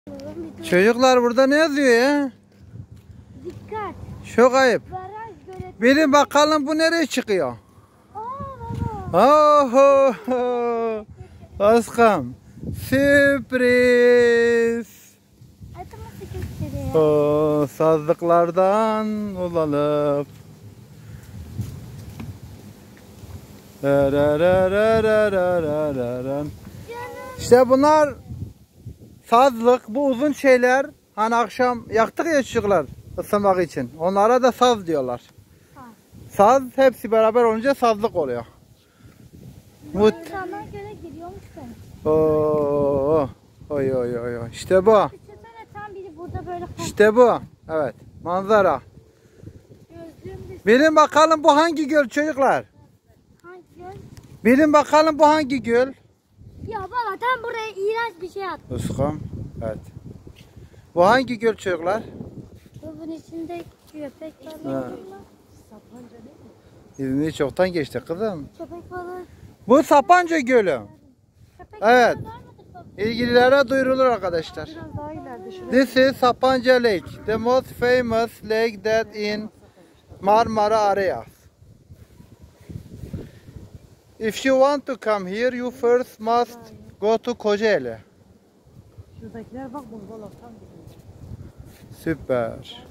Çocuklar burada ne yazıyor ya? Dikkat. Çok ayıp. Baraj göletleri. Bilin bakalım bu nereye çıkıyor? Baba. Oho. Askam. Sürpriz. Atımızı gösteriyor. O sazlıklardan ulanıp. İşte bunlar sazlık, bu uzun şeyler. Hani akşam yaktık ya çocuklar ısınmak için. Onlara da saz diyorlar. Saz hepsi beraber olunca sazlık oluyor. Bu sana göre giriyormuş sen. Oo. Oy oy oy oy. İşte bu. Düşünsene tam biri burada böyle. İşte bu. Evet. Manzara. Gözlüğüm de. Bilin bakalım bu hangi göl çocuklar? Hangi göl? Bilin bakalım bu hangi göl? Ya baba tam buraya iğrenç bir şey attı. Iskam. Evet. Bu hangi göl çocuklar? Bunun içinde köpek Ha. balığı. İzni çoktan geçti kızım. Köpek balığı. Bu Sapanca Gölü. Köpek Evet. balığı görmedik baba. İlgililere duyurulur arkadaşlar. Biraz daha ileride şuraya. This is Sapanca Lake, the most famous lake that in Marmara area. If you want to come here, you first must go to Kocaeli. Şuradakiler bak bungalov tam gibi. Süper.